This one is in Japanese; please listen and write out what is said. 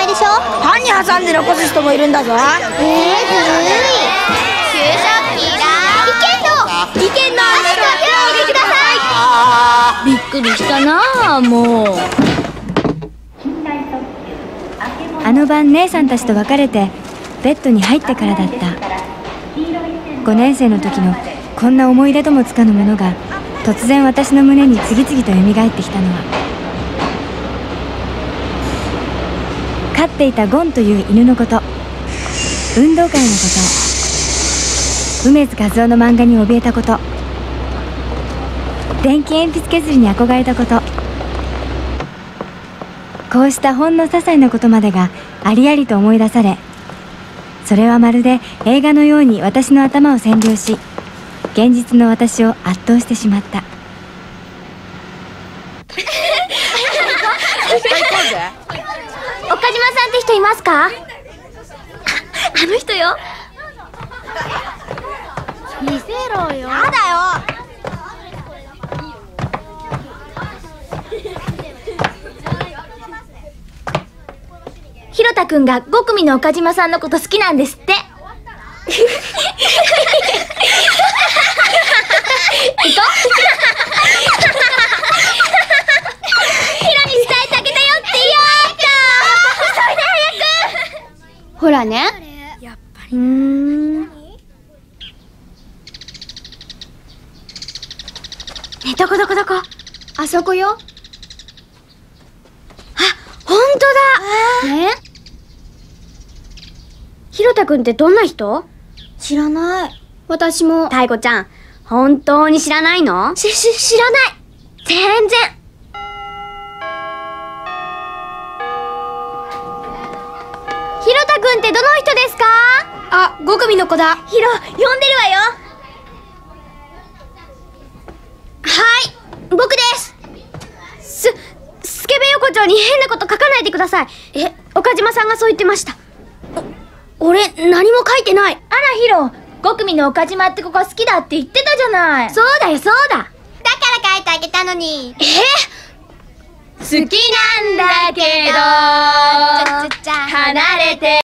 でしょ。 歯に挟んで残す人もいるんだぞ。 ずるい。注射器だ。危険の足を広げてください。 びっくりしたなあ。もうあの晩姉さんたちと別れてベッドに入ってからだった。5年生の時のこんな思い出ともつかぬものが突然私の胸に次々とよみがえってきたのは、飼っていたゴンという犬のこと、運動会のこと、梅津和夫の漫画に怯えたこと、電気鉛筆削りに憧れたこと、こうしたほんの些細なことまでがありありと思い出され、それはまるで映画のように私の頭を占領し、現実の私を圧倒してしまった。 岡島さんって人いますか？あの人よ。見せろよ。やだよ。ひろたくんが5組の岡島さんのこと好きなんですって。行こう。ヒロに伝えてあげたよって言おうか。急いで早く。ほらね。やっぱり。ね、どこあそこよ。あ、ほんとだ。ね。ひろたくんってどんな人？知らない。私も。たいこちゃん、本当に知らないの？知らない。全然。ひろたくんってどの人ですか？あ、5組の子だ。ひろ、呼んでるわよ。はい、僕です。スケベ横丁に変なこと書かないでください。岡島さんがそう言ってました。俺、何も書いてない。あら、ヒロ、5組の岡島って子が好きだって言ってたじゃない。そうだよ、そうだ。だから書いてあげたのに。好きなんだけど、離れて